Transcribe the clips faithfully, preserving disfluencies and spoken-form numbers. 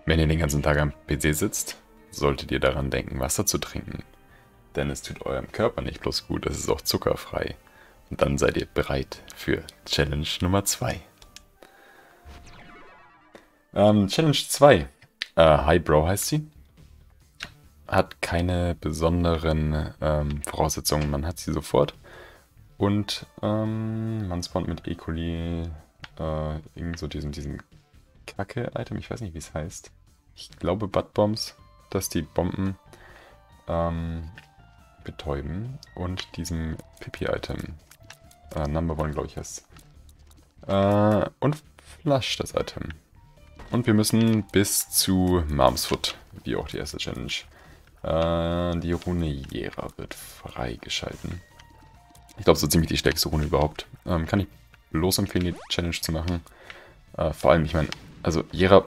Wenn ihr den ganzen Tag am P C sitzt, solltet ihr daran denken, Wasser zu trinken. Denn es tut eurem Körper nicht bloß gut, es ist auch zuckerfrei. Und dann seid ihr bereit für Challenge Nummer zwei. Ähm, Challenge zwei. Äh, Highbrow heißt sie. Hat keine besonderen ähm, Voraussetzungen, man hat sie sofort. Und ähm, man spawnt mit E. coli äh, irgend so diesem, diesem Kacke-Item, ich weiß nicht, wie es heißt. Ich glaube Buttbombs, dass die Bomben ähm, betäuben. Und diesem Pipi-Item. Äh, Number One, glaube ich, heißt äh, und Flush, das Item. Und wir müssen bis zu Marmsfoot, wie auch die erste Challenge. Äh, die Rune Jera wird freigeschalten. Ich glaube, so ziemlich die stärkste Rune überhaupt. Ähm, kann ich bloß empfehlen, die Challenge zu machen. Äh, vor allem, ich meine, also Jera...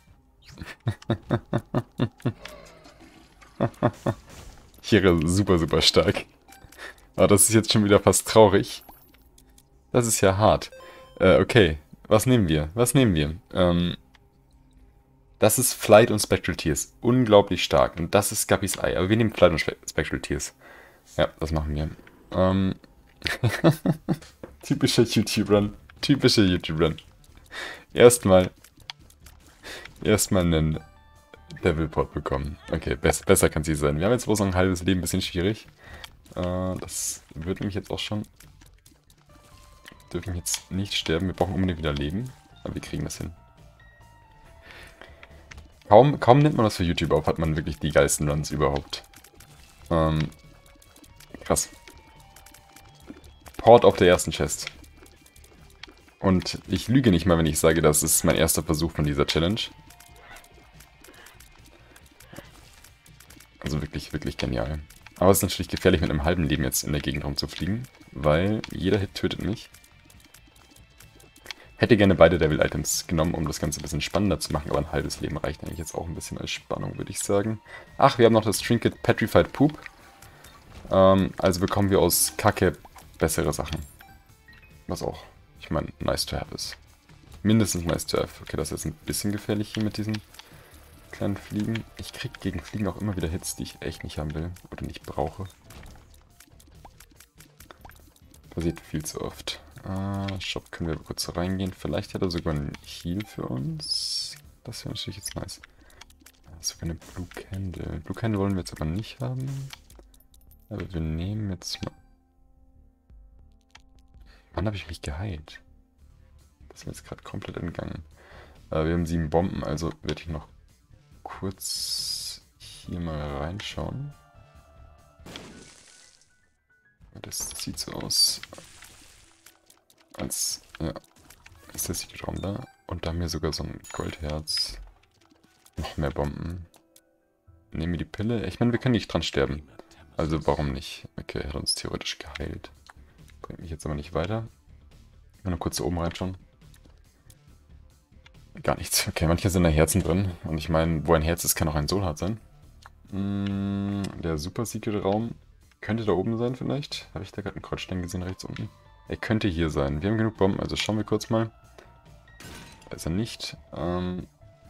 Jera super, super stark. Aber das ist jetzt schon wieder fast traurig. Das ist ja hart. Äh, okay, was nehmen wir? Was nehmen wir? Ähm, das ist Flight und Spectral Tears. Unglaublich stark. Und das ist Guppys Ei. Aber wir nehmen Flight und Spe Spectral Tears. Ja, das machen wir. Ähm... Typischer YouTube-Run. Typischer YouTube-Run. Erstmal. Erstmal einen Levelport bekommen. Okay, bess besser kann es nicht sein. Wir haben jetzt bloß noch ein halbes Leben, ein bisschen schwierig. Äh, das wird nämlich jetzt auch schon. Dürfen jetzt nicht sterben. Wir brauchen unbedingt wieder Leben. Aber wir kriegen das hin. Kaum, kaum nimmt man das für YouTube auf, hat man wirklich die geilsten Runs überhaupt. Ähm, krass. Port auf der ersten Chest. Und ich lüge nicht mal, wenn ich sage, das ist mein erster Versuch von dieser Challenge. Also wirklich, wirklich genial. Aber es ist natürlich gefährlich, mit einem halben Leben jetzt in der Gegend rumzufliegen, weil jeder Hit tötet mich. Hätte gerne beide Devil-Items genommen, um das Ganze ein bisschen spannender zu machen, aber ein halbes Leben reicht eigentlich jetzt auch ein bisschen als Spannung, würde ich sagen. Ach, wir haben noch das Trinket Petrified Poop. Ähm, also bekommen wir aus Kacke bessere Sachen. Was auch, ich meine, nice to have ist. Mindestens nice to have. Okay, das ist jetzt ein bisschen gefährlich hier mit diesen kleinen Fliegen. Ich krieg gegen Fliegen auch immer wieder Hits, die ich echt nicht haben will oder nicht brauche. Passiert viel zu oft. Äh, Shop können wir kurz reingehen. Vielleicht hat er sogar einen Heal für uns. Das wäre natürlich jetzt nice. Sogar eine Blue Candle. Blue Candle wollen wir jetzt aber nicht haben. Aber wir nehmen jetzt mal... Wann habe ich mich geheilt? Das ist mir jetzt gerade komplett entgangen. Äh, wir haben sieben Bomben, also werde ich noch kurz hier mal reinschauen. Das sieht so aus, als, ja, ist der Secret-Raum da. Und da haben wir sogar so ein Goldherz. Noch mehr Bomben. Nehmen wir die Pille. Ich meine, wir können nicht dran sterben. Also warum nicht? Okay, er hat uns theoretisch geheilt. Bringt mich jetzt aber nicht weiter. Ich will nur kurz da oben reinschauen. Gar nichts. Okay, manche sind da Herzen drin. Und ich meine, wo ein Herz ist, kann auch ein Soulheart sein. Hm, der Super-Secret-Raum könnte da oben sein vielleicht. Habe ich da gerade einen Kreuzstein gesehen, rechts unten? Er könnte hier sein. Wir haben genug Bomben, also schauen wir kurz mal. Da ist er nicht. Ähm,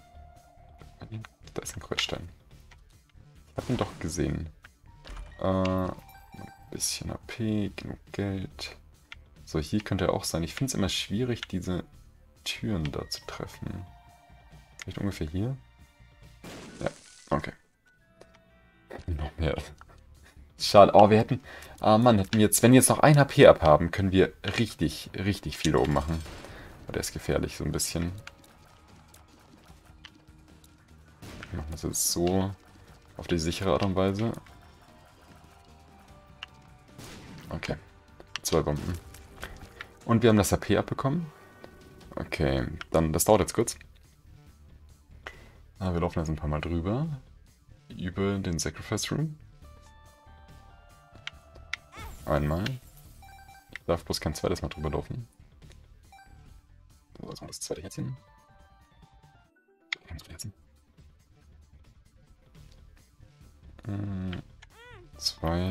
da ist ein Kreuzstein. Ich habe ihn doch gesehen. Äh, ein bisschen A P, genug Geld. So, hier könnte er auch sein. Ich finde es immer schwierig, diese Türen da zu treffen. Vielleicht ungefähr hier? Ja, okay. Noch mehr. Schade. Oh, wir hätten... Ah, Mann, hätten wir jetzt... Wenn wir jetzt noch ein H P abhaben, können wir richtig, richtig viel da oben machen. Aber der ist gefährlich, so ein bisschen. Wir machen das jetzt so auf die sichere Art und Weise. Okay. Zwei Bomben. Und wir haben das H P abbekommen. Okay, dann... Das dauert jetzt kurz. Ah, wir laufen jetzt ein paar Mal drüber. Über den Sacrifice Room. Einmal. Ich darf bloß kein zweites Mal drüber laufen. So, also das zweite Herzchen. Das zweite Herzchen. Hm, zwei.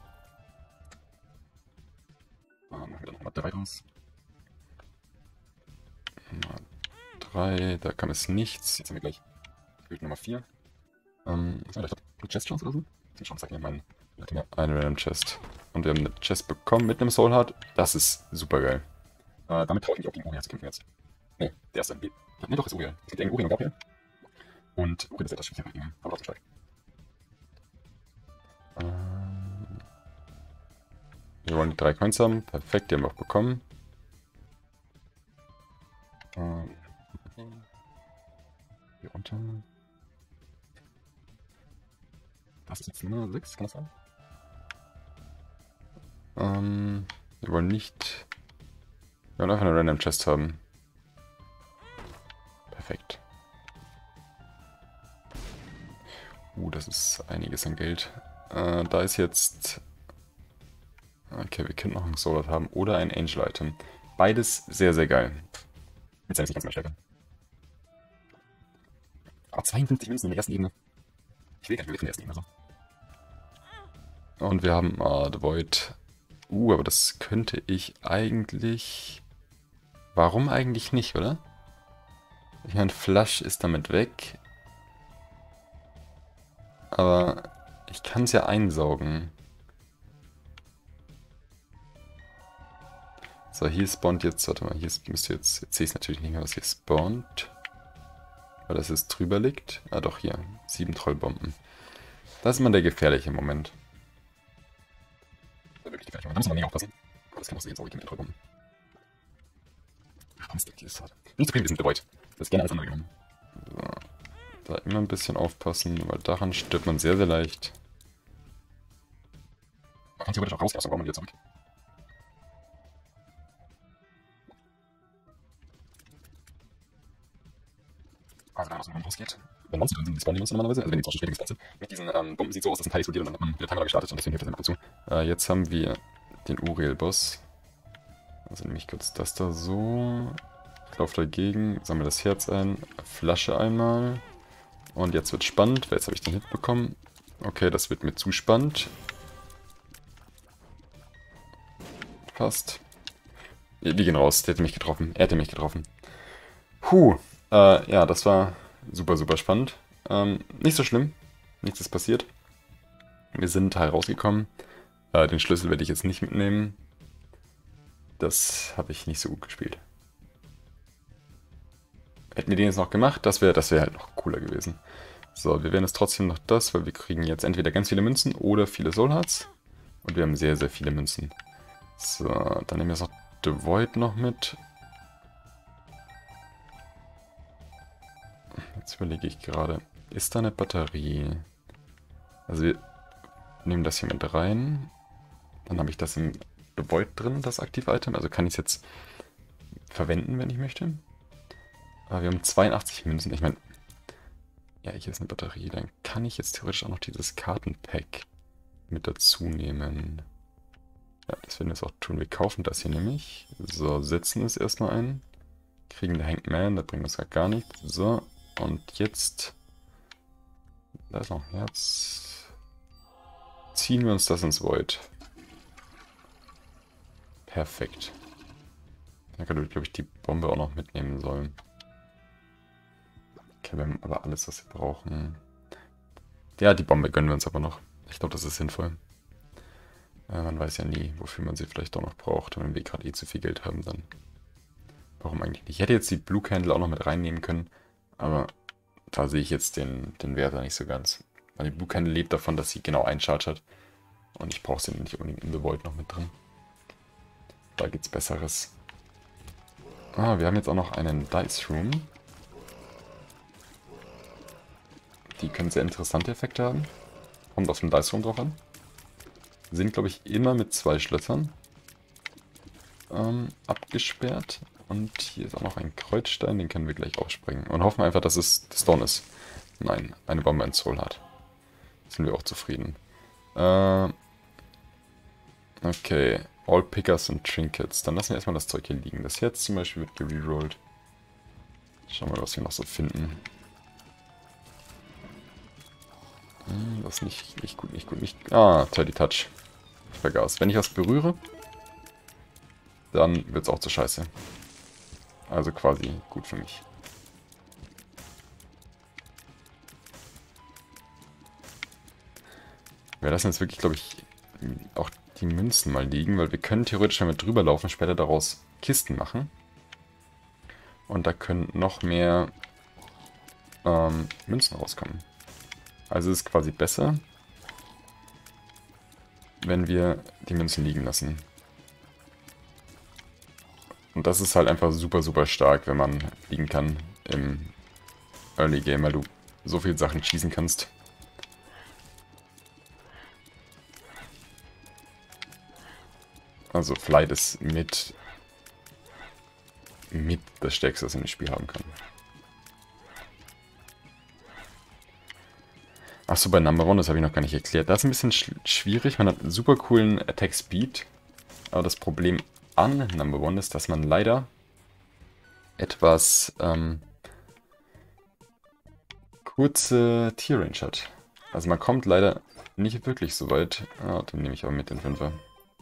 Ah, machen wir nochmal drei raus. Nochmal drei. Da kam es nichts. Jetzt haben wir gleich Bild Nummer vier. Ähm, was war das? Eine Chest Chance oder so? Ich schon zeig mir meinen. Eine Random Chest. Und wir haben eine Chest bekommen mit einem Soul Heart. Das ist super geil. Äh, damit traue ich mich auch gegen Uriel zu kämpfen jetzt. Ne, der ist dann. Ne, doch, ist Uriel. Es gibt einen Uriel und Gabriel. Und Uriel ist etwas schwierig gegen ihn. Aber trotzdem stark. Ähm, wir wollen die drei Coins haben. Perfekt, die haben wir auch bekommen. Ähm, hier runter. Das ist jetzt Nummer sechs, kann das sein? Ähm, wir wollen nicht... Wir wollen einfach eine Random Chest haben. Perfekt. Uh, das ist einiges an Geld. Äh, da ist jetzt... Okay, wir können noch ein Soul haben oder ein Angel Item. Beides sehr, sehr geil. Jetzt ist nicht ganz mehr stärker. Aber zweiundfünfzig Münzen in der ersten Ebene. Ich will gar nicht mehr in der ersten Ebene so. Und wir haben uh, The Void. Uh, aber das könnte ich eigentlich... Warum eigentlich nicht, oder? Ich meine, Flush ist damit weg. Aber ich kann es ja einsaugen. So, hier spawnt jetzt... Warte mal, hier müsste jetzt... Jetzt sehe ich es natürlich nicht mehr, was hier spawnt. Weil das jetzt drüber liegt. Ah doch, hier. Sieben Trollbomben. Das ist immer der gefährliche Moment. Da wirklich gefährlich. Da muss man nicht aufpassen. Das kann auch sehen, sorry, mit den Trollbomben. Ach, Mist, die ist hart. Nicht zu viel, wir sind The Void. Das ist gerne alles andere genommen. So. Da immer ein bisschen aufpassen, weil daran stirbt man sehr, sehr leicht. Man kann theoretisch auch rausgehen, dann braucht man wieder zurück. Also da was man rausgeht. Wenn Monster drin sind, die spawnen die Monster normalerweise, also wenn die zum Beispiel später gespawnt sind. Mit diesen ähm, Bomben sieht so aus, dass ein Teil explodiert und dann hat man wieder Timer gestartet und deswegen hilft das einfach zu. Äh, jetzt haben wir den Uriel-Boss. Also nehme ich kurz das da so. Ich laufe dagegen, sammle das Herz ein, Flasche einmal. Und jetzt wird spannend, weil jetzt habe ich den Hit bekommen. Okay, das wird mir zu spannend. Fast. Wir gehen raus, der hätte mich getroffen. Er hätte mich getroffen. Puh. Äh, ja, das war super, super spannend. Ähm, nicht so schlimm. Nichts ist passiert. Wir sind Teil rausgekommen. Äh, den Schlüssel werde ich jetzt nicht mitnehmen. Das habe ich nicht so gut gespielt. Hätten wir den jetzt noch gemacht, das wäre das wär halt noch cooler gewesen. So, wir werden jetzt trotzdem noch das, weil wir kriegen jetzt entweder ganz viele Münzen oder viele Soul Hearts. Und wir haben sehr, sehr viele Münzen. So, dann nehmen wir jetzt noch The Void noch mit. Jetzt überlege ich gerade, ist da eine Batterie? Also wir nehmen das hier mit rein. Dann habe ich das im The Void drin, das Aktiv-Item. Also kann ich es jetzt verwenden, wenn ich möchte. Aber wir haben zweiundachtzig Münzen. Ich meine, ja, hier ist eine Batterie. Dann kann ich jetzt theoretisch auch noch dieses Kartenpack mit dazu nehmen. Ja, das werden wir jetzt auch tun. Wir kaufen das hier nämlich. So, setzen es erstmal ein. Kriegen der Hanged Man, da bringt uns ja gar nichts. So, und jetzt... Da ist noch ein Herz. Ziehen wir uns das ins Void. Perfekt. Dann kann ich, glaube ich, die Bombe auch noch mitnehmen sollen. Okay, wir haben aber alles, was wir brauchen. Ja, die Bombe gönnen wir uns aber noch. Ich glaube, das ist sinnvoll. Äh, man weiß ja nie, wofür man sie vielleicht auch noch braucht. Und wenn wir gerade eh zu viel Geld haben, dann warum eigentlich nicht? Ich hätte jetzt die Blue Candle auch noch mit reinnehmen können, aber da sehe ich jetzt den, den Wert da nicht so ganz. Weil die Blue Candle lebt davon, dass sie genau einen Charge hat. Und ich brauche sie nicht unbedingt in The Void noch mit drin. Da gibt's Besseres. Ah, wir haben jetzt auch noch einen Dice Room. Die können sehr interessante Effekte haben. Kommt auf den Dice Room drauf an. Sind, glaube ich, immer mit zwei Schlössern ähm, abgesperrt. Und hier ist auch noch ein Kreuzstein, den können wir gleich aufsprengen. Und hoffen einfach, dass es Stone ist. Nein, eine Bombe in Soul hat. Sind wir auch zufrieden. Äh, okay, All Pickers und Trinkets. Dann lassen wir erstmal das Zeug hier liegen. Das Herz zum Beispiel wird gererollt. Schauen wir mal, was wir noch so finden. Hm, das ist nicht, nicht gut, nicht gut, nicht... Ah, Tidy Touch. Ich vergaß. Wenn ich was berühre, dann wird es auch zu scheiße. Also quasi gut für mich. Wir lassen jetzt wirklich, glaube ich, auch die Münzen mal liegen, weil wir können theoretisch, wenn wir drüber laufen, später daraus Kisten machen. Und da können noch mehr ähm, Münzen rauskommen. Also ist es quasi besser, wenn wir die Münzen liegen lassen. Und das ist halt einfach super, super stark, wenn man liegen kann im Early Game, weil du so viele Sachen schießen kannst. Also Flight ist mit, mit das Stärkste, was man im Spiel haben kann. Achso, bei Number One, das habe ich noch gar nicht erklärt. Das ist ein bisschen sch schwierig. Man hat einen super coolen Attack Speed. Aber das Problem an Number One ist, dass man leider etwas ähm, kurze Tier-Range hat. Also man kommt leider nicht wirklich so weit. Ah, dann nehme ich aber mit den Fünfer.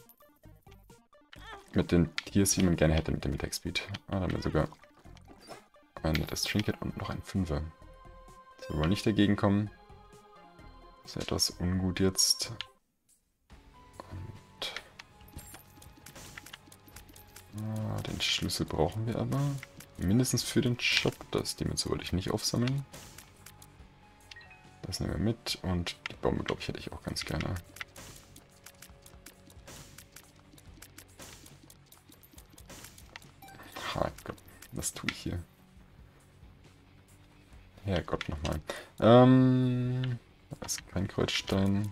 Mit den Tiers, die man gerne hätte mit dem Attack Speed. Ah, da haben wir sogar ein nettes Trinket und noch ein Fünfer. So, wir wollen nicht dagegen kommen. Das ist etwas ungut jetzt. Und ah, den Schlüssel brauchen wir aber. Mindestens für den Shop. Das die Mütze wollte ich nicht aufsammeln. Das nehmen wir mit. Und die Bombe, glaube ich, hätte ich auch ganz gerne. Ha Gott, was tue ich hier? Herrgott, nochmal. Ähm, das ist kein Kreuzstein.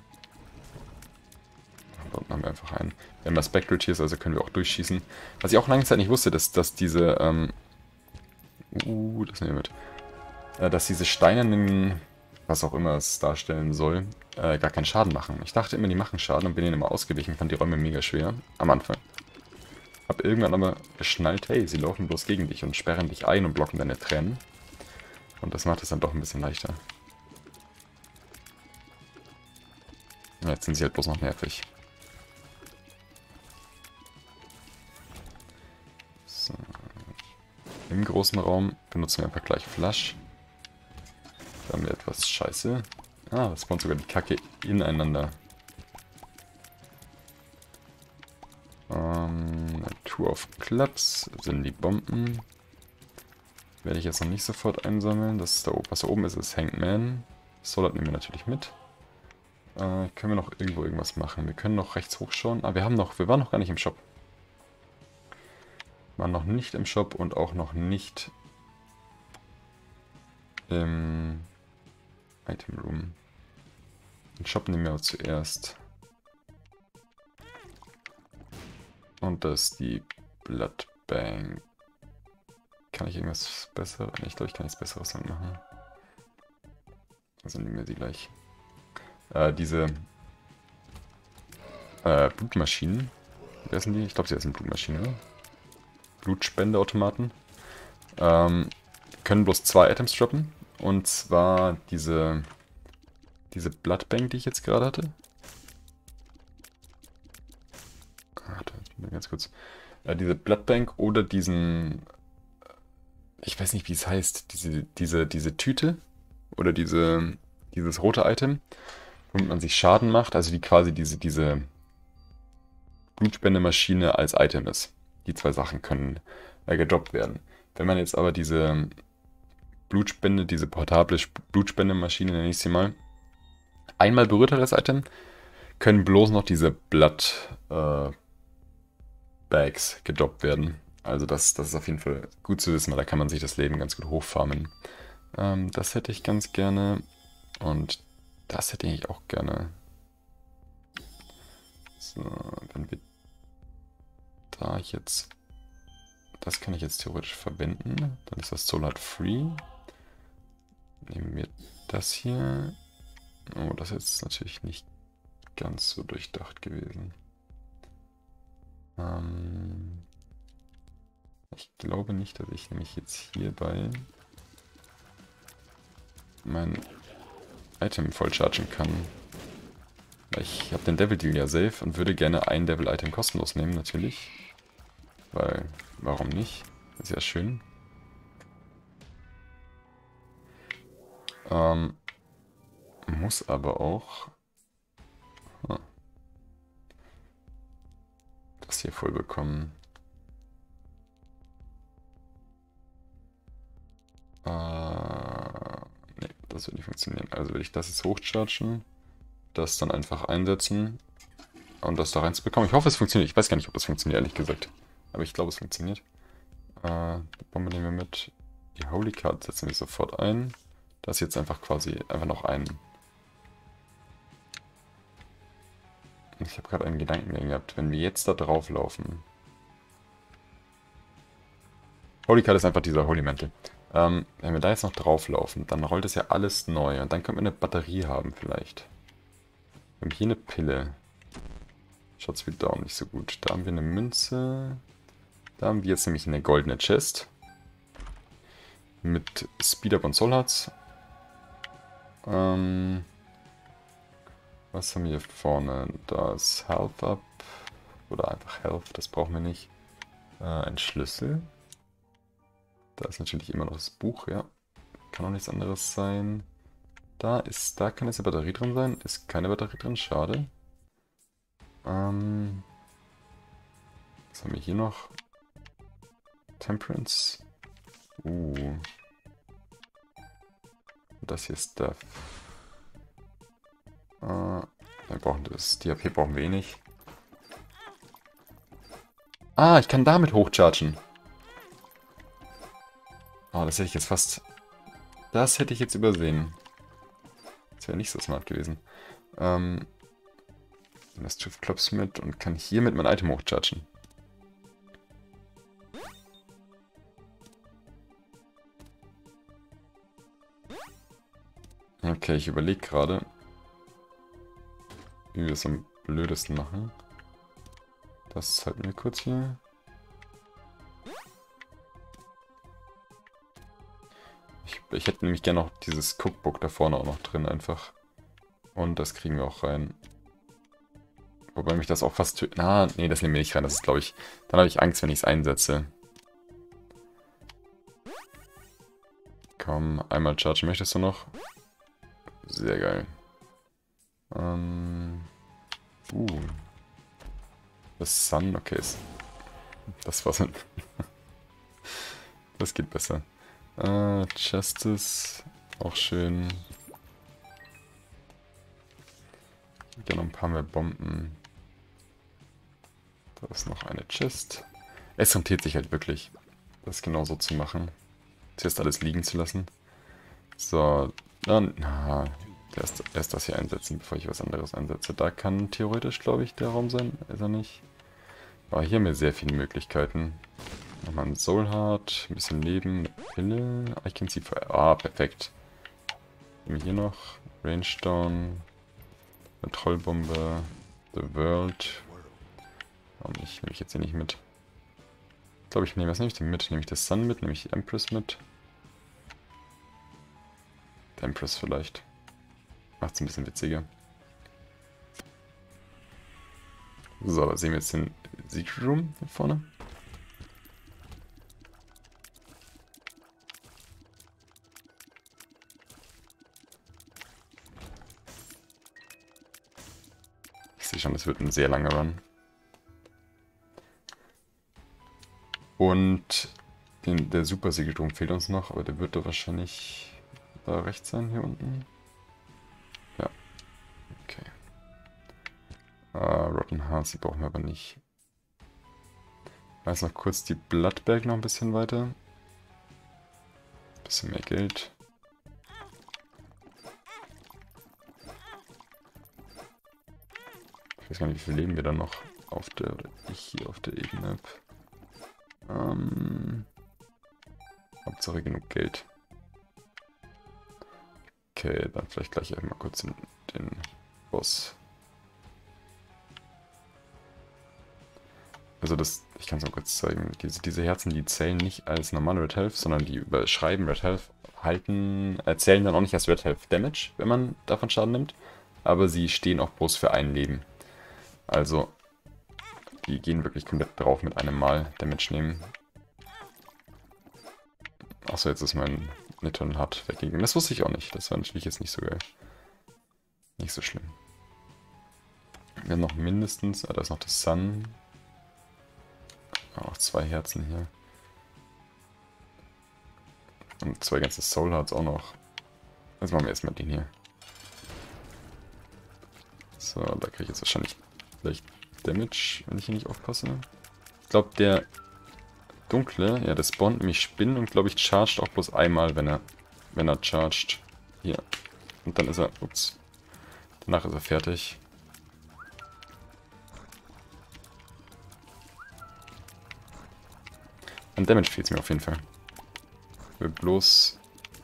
Da unten haben wir einfach einen. Wir haben das Spectral Tiers, also können wir auch durchschießen. Was ich auch lange Zeit nicht wusste, dass, dass diese, ähm, uh, das nehmen wir mit. Äh, dass diese steinernen, was auch immer es darstellen soll, äh, gar keinen Schaden machen. Ich dachte immer, die machen Schaden und bin ihnen immer ausgewichen, fand die Räume mega schwer. Am Anfang. Hab irgendwann aber geschnallt, hey, sie laufen bloß gegen dich und sperren dich ein und blocken deine Tränen. Und das macht es dann doch ein bisschen leichter. Ja, jetzt sind sie halt bloß noch nervig. So. Im großen Raum benutzen wir einfach gleich Flash. Da haben wir etwas Scheiße. Ah, das spawnt sogar die Kacke ineinander. Ähm, Tour of Clubs sind die Bomben. Werde ich jetzt noch nicht sofort einsammeln. Das ist da oben, was da oben ist, ist Hangman. Solar nehmen wir natürlich mit. Äh, können wir noch irgendwo irgendwas machen? Wir können noch rechts hochschauen. Ah, wir haben noch, wir waren noch gar nicht im Shop. Waren noch nicht im Shop und auch noch nicht im Item Room. Den Shop nehmen wir aber zuerst. Und das ist die Blood Bank. Kann ich irgendwas Besseres? Ich glaube, ich kann nichts Besseres dann machen. Also nehmen wir die gleich. Äh, diese äh, Blutmaschinen. Wer sind die? Ich glaube, sie sind Blutmaschinen, oder? Blutspendeautomaten. Ähm, können bloß zwei Items droppen. Und zwar diese diese Bloodbank, die ich jetzt gerade hatte. Warte, ganz kurz. Äh, diese Bloodbank oder diesen, ich weiß nicht, wie es heißt, diese, diese, diese Tüte oder diese, dieses rote Item, womit man sich Schaden macht, also die quasi diese, diese Blutspendemaschine als Item ist. Die zwei Sachen können äh, gedroppt werden. Wenn man jetzt aber diese Blutspende, diese portable Blutspendemaschine, nenne ich sie mal, einmal berührt hat, das Item, können bloß noch diese Blood äh, Bags gedroppt werden. Also das, das ist auf jeden Fall gut zu wissen, weil da kann man sich das Leben ganz gut hochfarmen. Ähm, das hätte ich ganz gerne. Und das hätte ich auch gerne. So, wenn wir da jetzt... Das kann ich jetzt theoretisch verwenden. Dann ist das Solar Free. Nehmen wir das hier. Oh, das ist jetzt natürlich nicht ganz so durchdacht gewesen. Ähm, ich glaube nicht, dass ich nämlich jetzt hierbei mein Item vollchargen kann. Ich habe den Devil Deal ja safe und würde gerne ein Devil Item kostenlos nehmen, natürlich. Weil, warum nicht? Ist ja schön. Ähm, muss aber auch das hier voll bekommen. Äh, ne, das wird nicht funktionieren. Also will ich das jetzt hochchargen, das dann einfach einsetzen und das da reinzubekommen. Ich hoffe, es funktioniert. Ich weiß gar nicht, ob das funktioniert, ehrlich gesagt. Aber ich glaube, es funktioniert. Äh, die Bombe nehmen wir mit. Die Holy Card setzen wir sofort ein. Das ist jetzt einfach quasi einfach noch ein. Ich habe gerade einen Gedanken gehabt. Wenn wir jetzt da drauf laufen. Holy Card ist einfach dieser Holy Mantle. Ähm, wenn wir da jetzt noch drauf laufen, dann rollt es ja alles neu. Und dann können wir eine Batterie haben vielleicht. Wir haben hier eine Pille. Schaut's wieder auch nicht so gut. Da haben wir eine Münze. Da haben wir jetzt nämlich eine goldene Chest. Mit Speed Up und Soul Hearts. Ähm, was haben wir hier vorne? Das Health Up. Oder einfach Health, das brauchen wir nicht. Äh, ein Schlüssel. Da ist natürlich immer noch das Buch, ja. Kann auch nichts anderes sein. Da ist, da kann jetzt eine Batterie drin sein. Ist keine Batterie drin, schade. Ähm, was haben wir hier noch? Temperance. Uh. Das hier ist Stuff. Äh, wir brauchen das. Die A P brauchen wir eh nicht. Ah, ich kann damit hochchargen. Oh, das hätte ich jetzt fast... Das hätte ich jetzt übersehen. Das wäre nicht so smart gewesen. Ähm... Das Schiff Klops mit und kann hiermit mein Item hochchargen. Okay, ich überlege gerade, wie wir es am blödesten machen. Das halten wir kurz hier. Ich, ich hätte nämlich gerne noch dieses Cookbook da vorne auch noch drin einfach. Und das kriegen wir auch rein. Wobei mich das auch fast... Ah, nee, das nehmen wir nicht rein. Das ist, glaube ich... Dann habe ich Angst, wenn ich es einsetze. Komm, einmal chargen möchtest du noch? Sehr geil. Ähm... Uh... Das Sun, okay. Das war's. Das geht besser. Äh, Justice. Auch schön. Hier noch ein paar mehr Bomben. Da ist noch eine Chest. Es rentiert sich halt wirklich, das genauso zu machen. Zuerst alles liegen zu lassen. So, dann... Na, erst, erst das hier einsetzen, bevor ich was anderes einsetze. Da kann theoretisch, glaube ich, der Raum sein. Ist er nicht? Aber hier haben wir sehr viele Möglichkeiten. Nochmal ein Soul Heart, ein bisschen Leben, eine Pille. I can see fire. Ah, perfekt. Nehmen wir hier noch Rainstone, eine Trollbombe, The World. Warum nicht? Nehme ich jetzt hier nicht mit. Ich glaube, ich nehme, was nehme ich denn mit? Nehme ich das Sun mit? Nehme ich die Empress mit? Die Empress vielleicht. Macht es ein bisschen witziger. So, da sehen wir jetzt den Secret Room hier vorne. Ich sehe schon, das wird ein sehr langer Run. Und den, der Super Secret Room fehlt uns noch, aber der wird da wahrscheinlich da rechts sein, hier unten. Ja. Okay. Uh, Rotten Hearts, die brauchen wir aber nicht. Jetzt noch kurz die Bloodbag noch ein bisschen weiter. Bisschen mehr Geld. Ich weiß gar nicht, wie viel Leben wir dann noch auf der, oder ich hier auf der Ebene habe. Ähm, Hauptsache genug Geld. Okay, dann vielleicht gleich einmal kurz den, den Boss. Also das, ich kann es mal kurz zeigen, diese, diese Herzen, die zählen nicht als normale Red Health, sondern die überschreiben Red Health, halten, erzählen dann auch nicht als Red Health Damage, wenn man davon Schaden nimmt, aber sie stehen auch bloß für ein Leben. Also, die gehen wirklich komplett drauf mit einem Mal Damage nehmen. Achso, jetzt ist mein Nitton hart weggegangen. Das wusste ich auch nicht, das war natürlich jetzt nicht so geil. Nicht so schlimm. Wir haben noch mindestens, ah, da ist noch das Sun. Auch zwei Herzen hier. Und zwei ganze Soul Hearts auch noch. Jetzt machen wir erstmal den hier. So, da kriege ich jetzt wahrscheinlich vielleicht Damage, wenn ich hier nicht aufpasse. Ich glaube, der dunkle, ja, der spawnt nämlich Spinnen und glaube ich charged auch bloß einmal, wenn er, wenn er charged. Hier. Und dann ist er, ups. Danach ist er fertig. An Damage fehlt es mir auf jeden Fall. Ich will bloß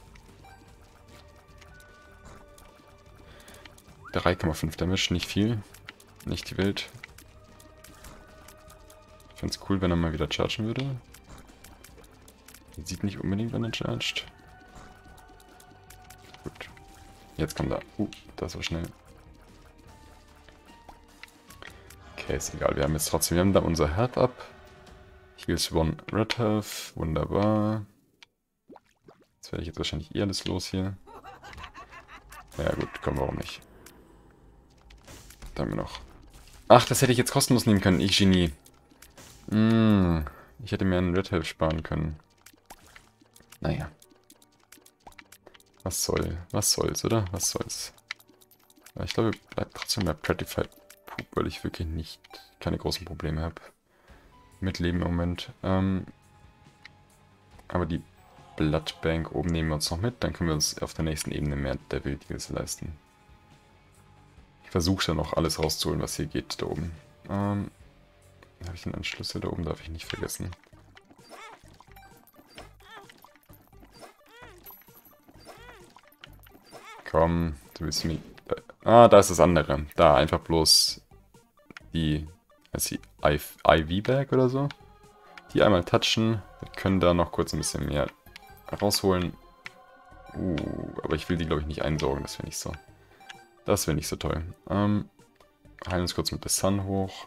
drei Komma fünf Damage, nicht viel. Nicht die Welt. Ich fände es cool, wenn er mal wieder chargen würde. Sieht nicht unbedingt, wenn er charged. Gut. Jetzt kommt er. Uh, das war schnell. Okay, ist egal. Wir haben jetzt trotzdem, wir haben da unser Health up. Heals one Red Health. Wunderbar. Jetzt werde ich jetzt wahrscheinlich eher alles los hier. Ja gut, komm, warum nicht. Da haben wir noch. Ach, das hätte ich jetzt kostenlos nehmen können. Ich Genie. Mm, ich hätte mir einen Red Health sparen können. Naja. Was soll, was soll's, oder? Was soll's? Ja, ich glaube, bleibt trotzdem bei Prettified Poop, weil ich wirklich nicht, keine großen Probleme habe. Mit Leben im Moment. Ähm, aber die Bloodbank oben nehmen wir uns noch mit, dann können wir uns auf der nächsten Ebene mehr Devil Deals leisten. Ich versuche ja noch alles rauszuholen, was hier geht, da oben. Ähm, habe ich einen Schlüssel da oben, darf ich nicht vergessen. Komm, du willst mich... Ah, da ist das andere. Da, einfach bloß die... Ist die I V-Bag oder so? Die einmal touchen. Wir können da noch kurz ein bisschen mehr rausholen. Uh, aber ich will die, glaube ich, nicht einsaugen. Das wäre nicht so... Das wäre nicht so toll. Ähm, heilen uns kurz mit der Sun hoch.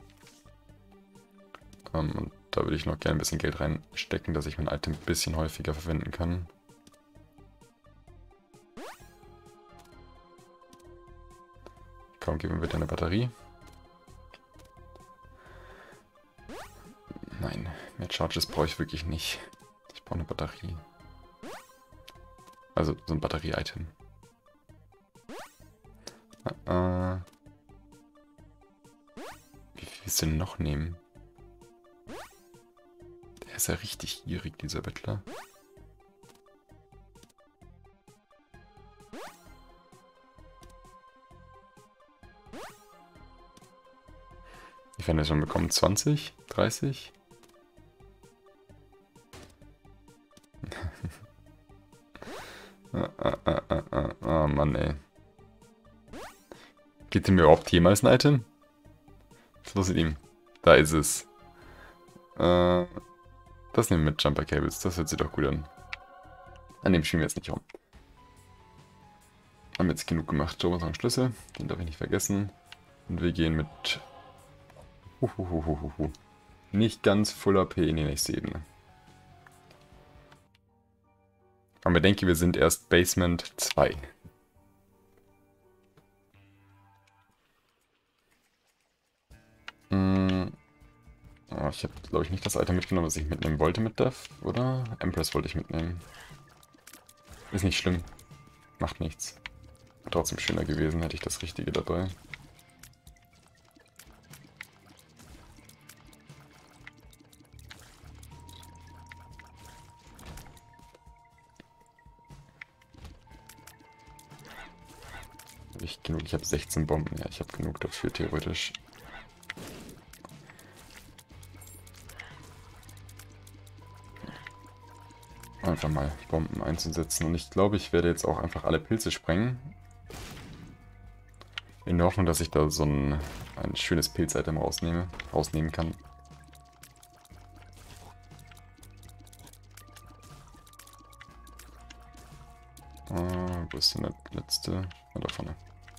Ähm, und da würde ich noch gerne ein bisschen Geld reinstecken, dass ich mein Item ein bisschen häufiger verwenden kann. Komm, gib mir bitte eine Batterie. Nein, mehr Charges brauche ich wirklich nicht. Ich brauche eine Batterie. Also so ein Batterie-Item. Äh, wie viel willst du denn noch nehmen? Der ist ja richtig gierig, dieser Bettler. Wie viel haben wir schon bekommen? zwanzig? dreißig? ah, ah, ah, ah, ah, ah, Mann, ey. Geht denn mir überhaupt jemals ein Item? Was ist los mit ihm? Da ist es. Äh, das nehmen wir mit Jumper Cables. Das hört sich doch gut an. An dem schieben wir jetzt nicht rum. Haben jetzt genug gemacht. Thomas noch einen Schlüssel. Den darf ich nicht vergessen. Und wir gehen mit... Uhuhuhuhu. Nicht ganz Full A P in die nächste Ebene. Aber ich denke, wir sind erst Basement zwei. Hm. Oh, ich habe, glaube ich, nicht das Item mitgenommen, was ich mitnehmen wollte mit Death, oder? Empress wollte ich mitnehmen. Ist nicht schlimm. Macht nichts. Trotzdem schöner gewesen, hätte ich das Richtige dabei. Hab ich genug? Ich habe sechzehn Bomben. Ja, ich habe genug dafür, theoretisch. Einfach mal Bomben einzusetzen. Und ich glaube, ich werde jetzt auch einfach alle Pilze sprengen. In der Hoffnung, dass ich da so ein, ein schönes Pilz-Item rausnehme, rausnehmen kann. Ah, wo ist denn der letzte? Ah, da vorne.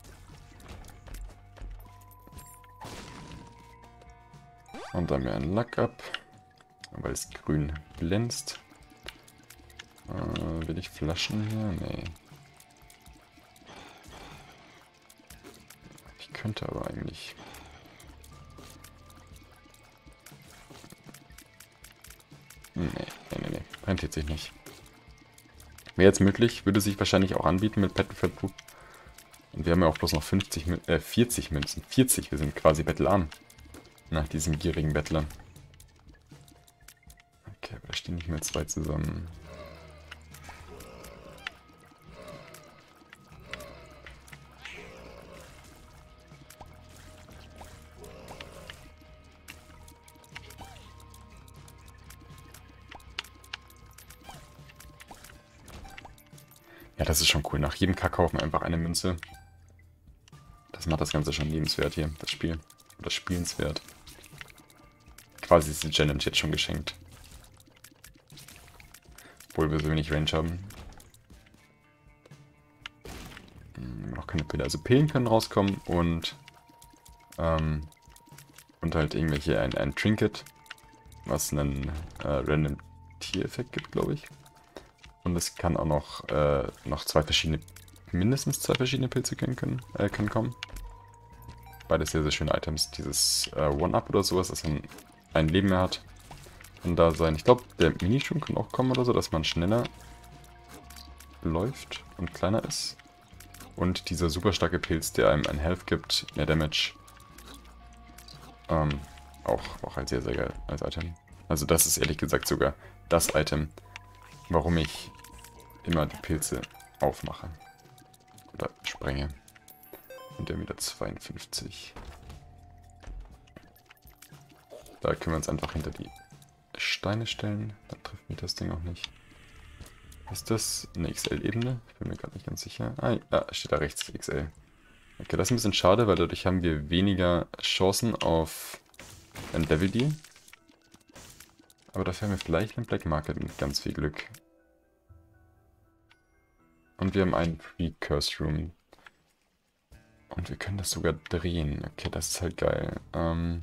Und dann mir ein Luck up, weil es grün glänzt. Äh, will ich Flaschen hier? Nee. Ich könnte aber eigentlich... rentiert sich nicht. Wäre jetzt möglich, würde sich wahrscheinlich auch anbieten mit Battlefield Blue. Und wir haben ja auch bloß noch fünfzig, äh, vierzig Münzen. vierzig, wir sind quasi bettelarm. Nach diesem gierigen Bettler. Okay, aber da stehen nicht mehr zwei zusammen. Ja, das ist schon cool. Nach jedem Kackhaufen einfach eine Münze. Das macht das Ganze schon lebenswert hier, das Spiel. Oder spielenswert. Quasi ist die Challenge jetzt schon geschenkt. Obwohl wir so wenig Range haben. Hm, noch keine Pillen. Also Pillen können rauskommen und ähm, und halt irgendwelche, ein, ein Trinket, was einen äh, random Tier-Effekt gibt, glaube ich. Und es kann auch noch, äh, noch zwei verschiedene, mindestens zwei verschiedene Pilze können, können, äh, können kommen. Beides sehr, sehr schöne Items. Dieses äh, One-Up oder sowas, dass man ein Leben mehr hat, kann da sein. Ich glaube, der Minischuh kann auch kommen oder so, dass man schneller läuft und kleiner ist. Und dieser super starke Pilz, der einem ein Health gibt, mehr Damage. Ähm, auch, auch halt sehr, sehr geil als Item. Also das ist ehrlich gesagt sogar das Item, warum ich immer die Pilze aufmache. Oder sprenge. Und der wieder zweiundfünfzig. Da können wir uns einfach hinter die Steine stellen. Dann trifft mich das Ding auch nicht. Ist das eine X L-Ebene? Ich bin mir gerade nicht ganz sicher. Ah, ja, steht da rechts X L. Okay, das ist ein bisschen schade, weil dadurch haben wir weniger Chancen auf ein Level Deal. Aber dafür haben wir vielleicht einen Black Market mit ganz viel Glück. Und wir haben einen Pre-Curse Room. Und wir können das sogar drehen. Okay, das ist halt geil. Ähm,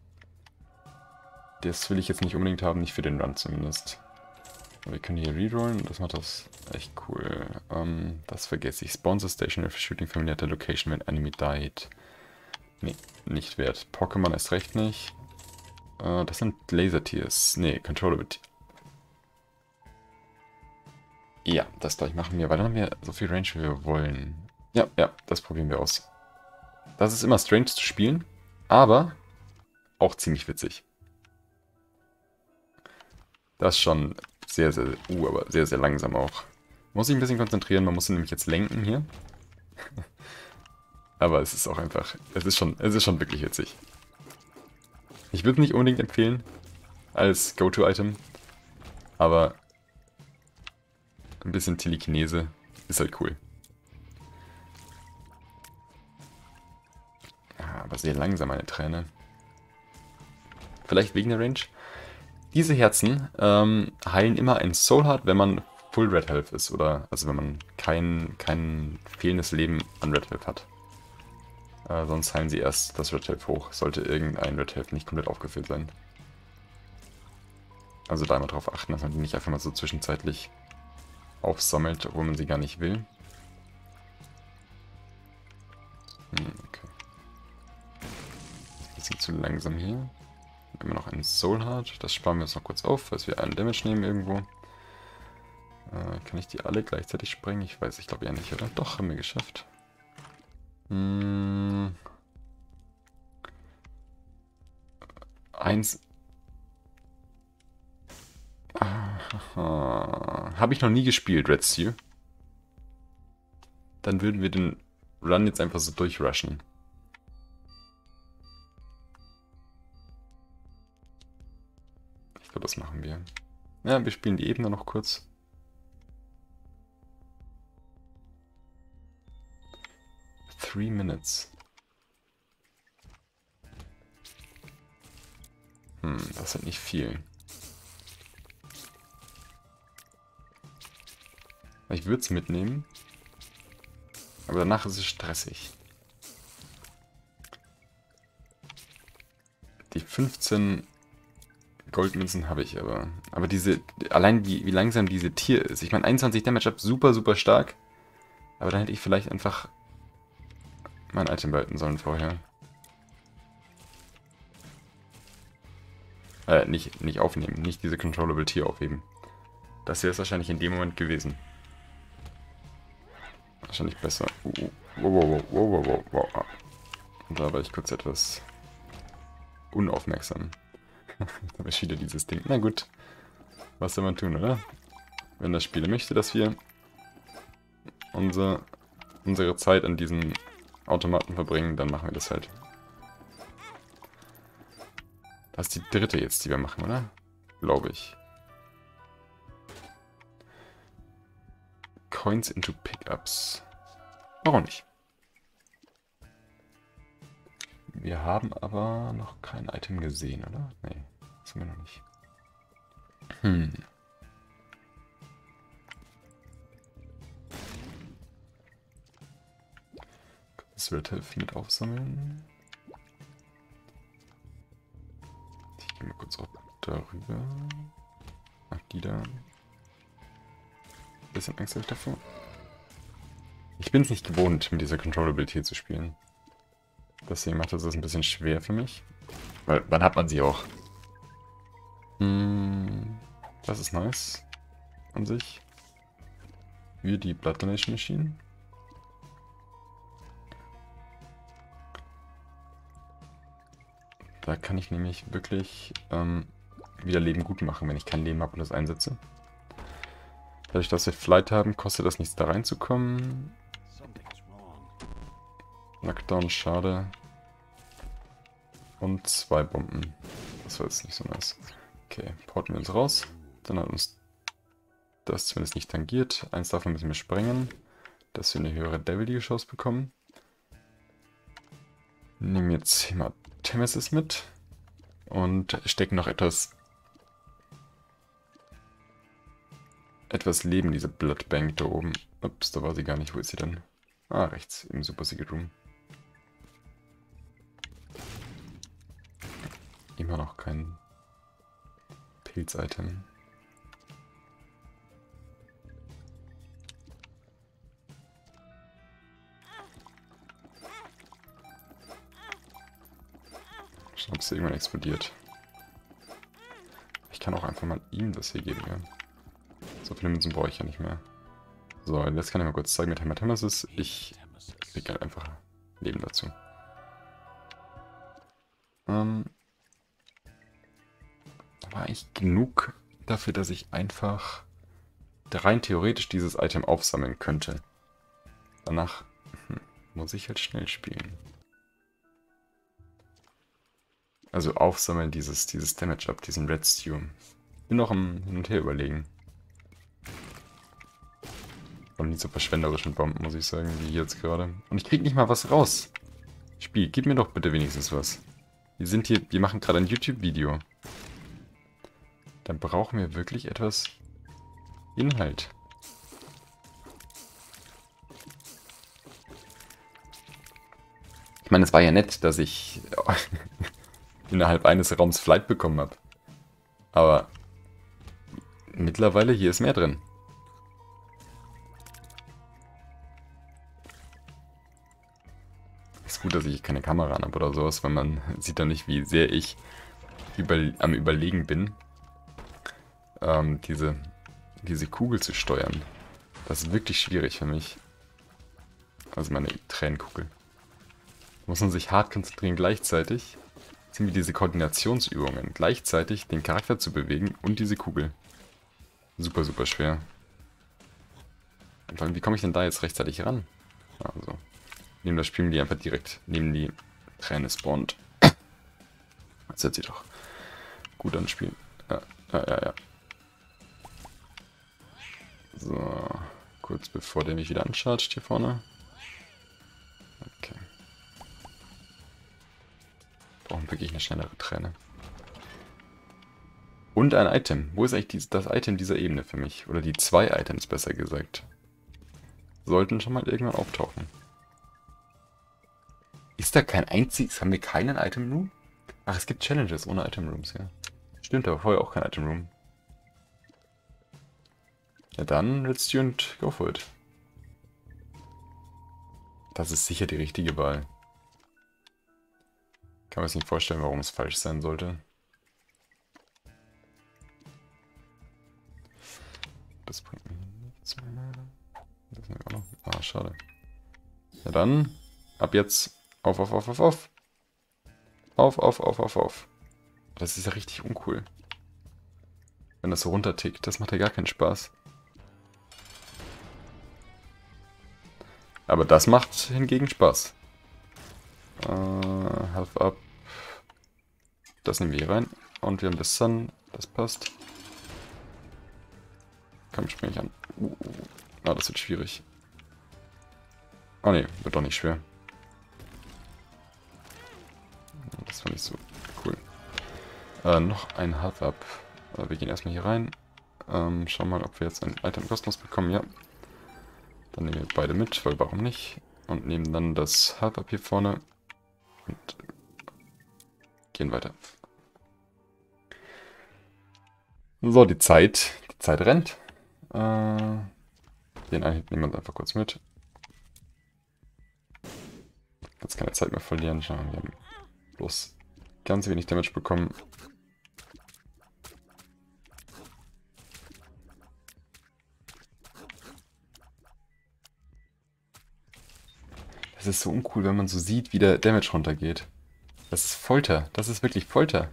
das will ich jetzt nicht unbedingt haben, nicht für den Run zumindest. Wir können hier rerollen und das macht das echt cool. Ähm, das vergesse ich. Sponsor Station if shooting familiar at the location when enemy died. Nee, nicht wert. Pokémon ist recht nicht. Äh, das sind Laser-Tiers. Nee, Controllability. Ja, das gleich machen wir, weil dann haben wir so viel Range, wie wir wollen. Ja, ja, das probieren wir aus. Das ist immer strange zu spielen, aber auch ziemlich witzig. Das ist schon sehr, sehr, uh, aber sehr, sehr langsam auch. Muss sich ein bisschen konzentrieren, man muss ihn nämlich jetzt lenken hier. Aber es ist auch einfach, es ist schon, es ist schon wirklich witzig. Ich würde nicht unbedingt empfehlen als Go-To-Item, aber ein bisschen Telekinese ist halt cool. Aber sehr langsam eine Träne. Vielleicht wegen der Range. Diese Herzen ähm, heilen immer ein Soul Heart, wenn man Full Red Health ist. Oder also wenn man kein, kein fehlendes Leben an Red Health hat. Äh, sonst heilen sie erst das Red Health hoch. Sollte irgendein Red Health nicht komplett aufgefüllt sein. Also da immer drauf achten, dass man die nicht einfach mal so zwischenzeitlich aufsammelt, obwohl man sie gar nicht will. Hm, okay. Ist ein bisschen zu langsam hier. Immer noch ein Soul Heart. Das sparen wir uns noch kurz auf, falls wir einen Damage nehmen irgendwo. Äh, kann ich die alle gleichzeitig sprengen? Ich weiß, ich glaube eher nicht, oder? Doch, haben wir geschafft. Hm. Eins. Ah, habe ich noch nie gespielt, Red Stew. Dann würden wir den Run jetzt einfach so durchrushen. Ich glaube, das machen wir. Ja, wir spielen die Ebene noch kurz. Three minutes. Hm, das ist halt nicht viel. Ich würde es mitnehmen. Aber danach ist es stressig. Die fünfzehn Goldmünzen habe ich aber. Aber diese, allein wie, wie langsam diese Tier ist. Ich meine, einundzwanzig Damage ab, super, super stark. Aber dann hätte ich vielleicht einfach mein Item behalten sollen vorher. Äh, nicht, nicht aufnehmen, nicht diese Controllable Tier aufheben. Das wäre es wahrscheinlich in dem Moment gewesen. Wahrscheinlich besser. Uh, uh, wow, wow, wow, wow, wow, wow. Und da war ich kurz etwas unaufmerksam. Da ist wieder dieses Ding. Na gut, was soll man tun, oder? Wenn das Spiel möchte, dass wir unser, unsere Zeit an diesen Automaten verbringen, dann machen wir das halt. Das ist die dritte jetzt, die wir machen, oder? Glaube ich. Coins into Pickups. Warum nicht? Wir haben aber noch kein Item gesehen, oder? Nee, das haben wir noch nicht. Hm. Das wird helfen mit aufsammeln. Ich gehe mal kurz auch darüber. Ach, die da. Bisschen Angst habe ich davor. Ich bin es nicht gewohnt, mit dieser Controllability zu spielen. Deswegen macht das ein bisschen schwer für mich. Weil, wann hat man sie auch? Hm, das ist nice. An sich. Wie die Blood Donation Machine. Da kann ich nämlich wirklich ähm, wieder Leben gut machen, wenn ich kein Leben habe und das einsetze. Dadurch, dass wir Flight haben, kostet das nichts da reinzukommen. Knockdown, schade. Und zwei Bomben. Das war jetzt nicht so nice. Okay, porten wir uns raus. Dann hat uns das zumindest nicht tangiert. Eins davon müssen wir sprengen, dass wir eine höhere Devil-Chance bekommen. Nehmen jetzt Hematemesis mit. Und stecken noch etwas... etwas Leben, diese Bloodbank da oben. Ups, da war sie gar nicht. Wo ist sie denn? Ah, rechts, im Super Secret Room. Immer noch kein Pilz-Item. Schauen, ob es irgendwann explodiert. Ich kann auch einfach mal ihm das hier geben, ja. So viele Münzen brauche ich ja nicht mehr. So, jetzt kann ich mal kurz zeigen mit Hematemesis. Ich kriege halt einfach Leben dazu. Ähm, da war eigentlich genug dafür, dass ich einfach rein theoretisch dieses Item aufsammeln könnte. Danach hm, muss ich halt schnell spielen. Also aufsammeln dieses, dieses Damage Up, diesen Red Stew. Bin noch am Hin und Her überlegen. Und nicht so verschwenderischen Bomben, muss ich sagen, wie jetzt gerade. Und ich krieg nicht mal was raus. Spiel, gib mir doch bitte wenigstens was. Wir sind hier, wir machen gerade ein YouTube-Video. Dann brauchen wir wirklich etwas Inhalt. Ich meine, es war ja nett, dass ich innerhalb eines Raums Flight bekommen habe. Aber mittlerweile hier ist mehr drin. Ist gut, dass ich keine Kamera an habe oder sowas, weil man sieht dann nicht, wie sehr ich über, am Überlegen bin, ähm, diese, diese Kugel zu steuern. Das ist wirklich schwierig für mich. Also meine Tränenkugel. Muss man sich hart konzentrieren gleichzeitig. Sind wie diese Koordinationsübungen. Gleichzeitig den Charakter zu bewegen und diese Kugel. Super, super schwer. Und vor allem, wie komme ich denn da jetzt rechtzeitig ran? Also, neben das spielen die einfach direkt neben die Träne spawnt. Das hört sich doch gut an, Spiel. Ja, ja, ja, ja. So, kurz bevor der mich wieder anchargt hier vorne. Okay. Brauchen wirklich eine schnellere Träne. Und ein Item. Wo ist eigentlich das Item dieser Ebene für mich? Oder die zwei Items, besser gesagt. Sollten schon mal irgendwann auftauchen. Ist da kein einziges... Haben wir keinen Item Room? Ach, es gibt Challenges ohne Item Rooms, ja. Stimmt, aber vorher auch kein Item Room. Ja dann, let's do and go for it. Das ist sicher die richtige Wahl. Kann man sich nicht vorstellen, warum es falsch sein sollte. Das nehmen wir auch noch. Ah, schade. Ja dann, ab jetzt auf, auf, auf, auf, auf. Auf, auf, auf, auf, auf. Das ist ja richtig uncool. Wenn das so runtertickt, das macht ja gar keinen Spaß. Aber das macht hingegen Spaß. Äh, Half up. Das nehmen wir hier rein. Und wir haben das Sun. Das passt. Komm, spring ich an. Uh, uh. Ah, das wird schwierig. Oh ne, wird doch nicht schwer. Das fand ich so cool. Äh, noch ein Half-Up. Äh, wir gehen erstmal hier rein. Ähm, schauen mal, ob wir jetzt ein Item kostenlos bekommen. Ja. Dann nehmen wir beide mit, weil warum nicht? Und nehmen dann das Half-Up hier vorne. Und gehen weiter. So, die Zeit. Die Zeit rennt. Äh, den einen nehmen wir einfach kurz mit. Jetzt keine Zeit mehr verlieren. Schauen, wir haben bloß ganz wenig Damage bekommen. Das ist so uncool, wenn man so sieht, wie der Damage runtergeht. Das ist Folter. Das ist wirklich Folter.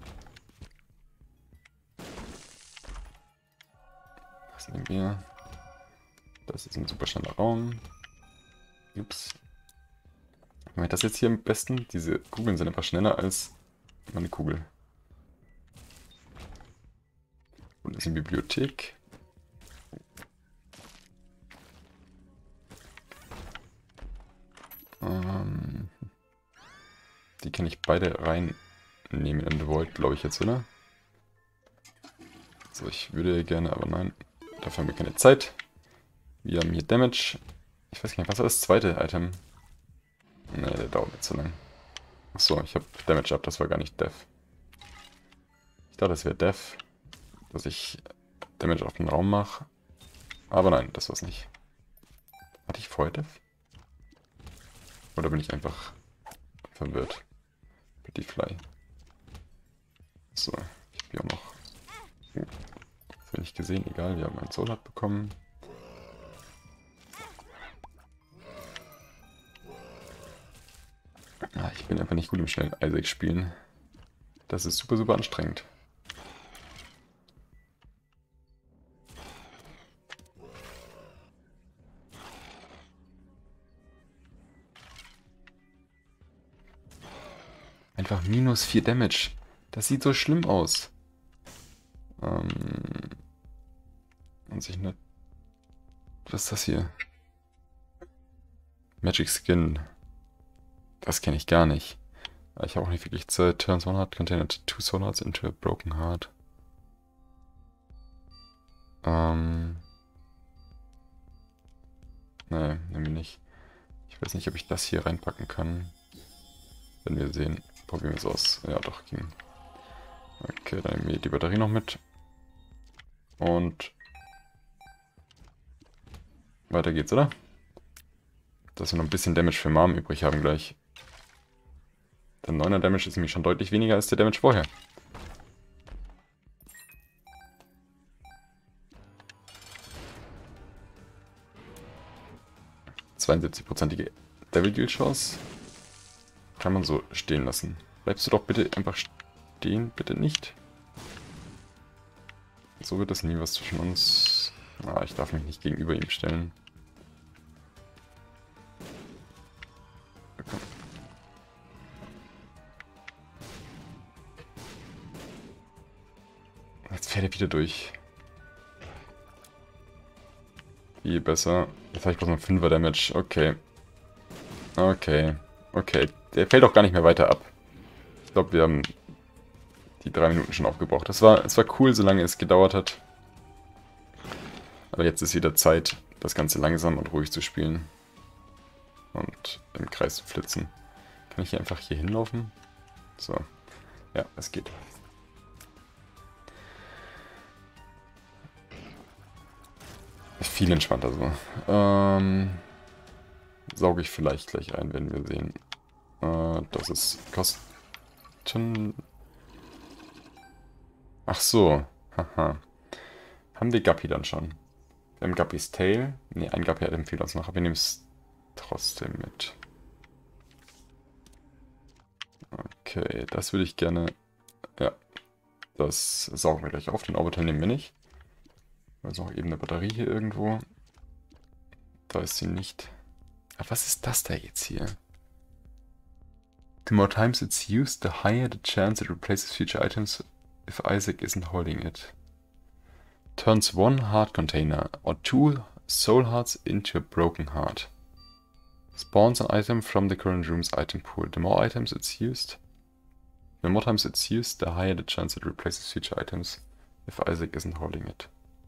Was nehmen wir? Das ist ein super schneller Raum. Ups. Mache ich das jetzt hier am besten? Diese Kugeln sind einfach schneller als meine Kugel. Und das ist eine Bibliothek. Ähm, die kann ich beide reinnehmen in The Void, glaube ich jetzt, oder? So, ich würde gerne, aber nein. Dafür haben wir keine Zeit. Wir haben hier Damage. Ich weiß gar nicht, was war das zweite Item? Ne, der dauert nicht so lang. Achso, ich habe Damage up, das war gar nicht Death. Ich dachte, das wäre Death, dass ich Damage auf den Raum mache. Aber nein, das war's nicht. Hatte ich vorher Death? Oder bin ich einfach verwirrt? Pretty Fly. So, ich habe hier auch noch. Uh, das habe ich gesehen, egal, wir haben einen Soul Heart bekommen. Ah, ich bin einfach nicht gut im schnellen Isaac spielen. Das ist super, super anstrengend. Einfach minus vier Damage. Das sieht so schlimm aus. Ähm. Und sich nicht. Was ist das hier? Magic Skin. Das kenne ich gar nicht. Ich habe auch nicht wirklich Zeit. Turns one heart contain two soul hearts into a broken heart. Ähm. Nee, nehmen wir nicht. Ich weiß nicht, ob ich das hier reinpacken kann. Wenn wir sehen. Probieren wir es aus. Ja, doch, ging. Okay, dann nehmen wir die Batterie noch mit. Und weiter geht's, oder? Dass wir noch ein bisschen Damage für Mom übrig haben gleich. Der neuner Damage ist nämlich schon deutlich weniger als der Damage vorher. zweiundsiebzig-prozentige Devil Deal Chance. Kann man so stehen lassen. Bleibst du doch bitte einfach stehen, bitte nicht. So wird das nie was zwischen uns. Ah, ich darf mich nicht gegenüber ihm stellen. Okay. Jetzt fährt er wieder durch. Viel besser. Jetzt habe ich bloß noch fünfer Damage. Okay. Okay. Okay. Der fällt auch gar nicht mehr weiter ab. Ich glaube, wir haben die drei Minuten schon aufgebraucht. Das war, es war cool, solange es gedauert hat. Aber jetzt ist wieder Zeit, das Ganze langsam und ruhig zu spielen. Und im Kreis zu flitzen. Kann ich hier einfach hier hinlaufen? So. Ja, es geht. Viel entspannter so. Ähm, sauge ich vielleicht gleich ein, werden wir sehen. Äh, das ist Kosten... Ach so. Haha. Haben wir Guppy dann schon? Wir haben Guppy's Tail. Ne, ein Guppy-Item fehlt uns noch, aber wir nehmen es trotzdem mit. Okay, das würde ich gerne... Ja, das saugen wir gleich auf. Den Orbital nehmen wir nicht. Also noch eben eine Batterie hier irgendwo. Da ist sie nicht. Aber was ist das da jetzt hier? The more times it's used, the higher the chance it replaces future items if Isaac isn't holding it. Turns one heart container or two soul hearts into a broken heart. Spawns an item from the current room's item pool. The more items it's used, the more times it's used, the higher the chance it replaces future items if Isaac isn't holding it.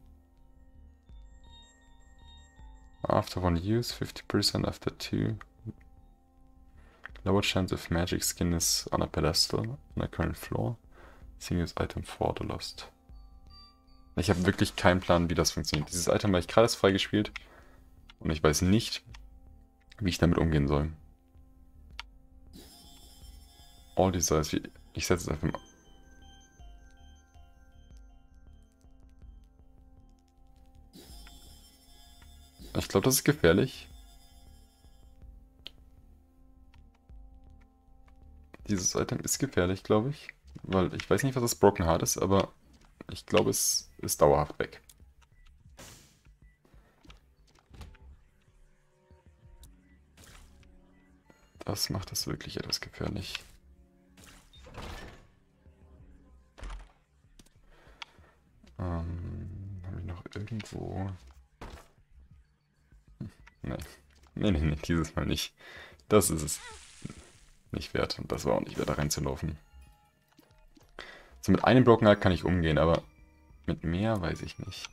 After one use, fifty percent after two. Lower chance if magic skin is on a pedestal on a current floor. Single item for the lost. Ich habe wirklich keinen Plan, wie das funktioniert. Dieses Item habe ich gerade erst freigespielt und ich weiß nicht, wie ich damit umgehen soll. All Desires, wie ich setze es einfach mal. Ich glaube, das ist gefährlich. Dieses Item ist gefährlich, glaube ich. Weil ich weiß nicht, was das Broken Heart ist, aber ich glaube, es ist dauerhaft weg. Das macht das wirklich etwas gefährlich. Ähm, haben wir noch irgendwo... Hm, nee. Nee, nee, nee, dieses Mal nicht. Das ist es nicht wert. Und das war auch nicht wert, da reinzulaufen. So, mit einem Broken Heart kann ich umgehen, aber mit mehr weiß ich nicht.